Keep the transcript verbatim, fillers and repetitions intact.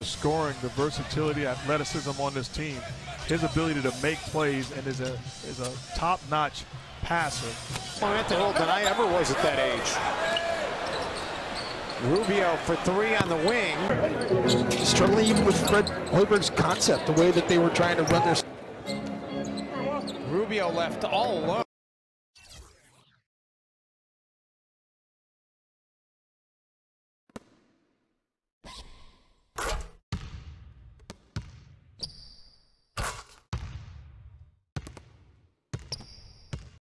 Scoring, the versatility, athleticism on this team, his ability to make plays, and is a is a top-notch passer. More mental than I ever was at that age. Rubio for three on the wing. Struggling even with Fred Hoiberg's concept, the way that they were trying to run their. Rubio left all alone.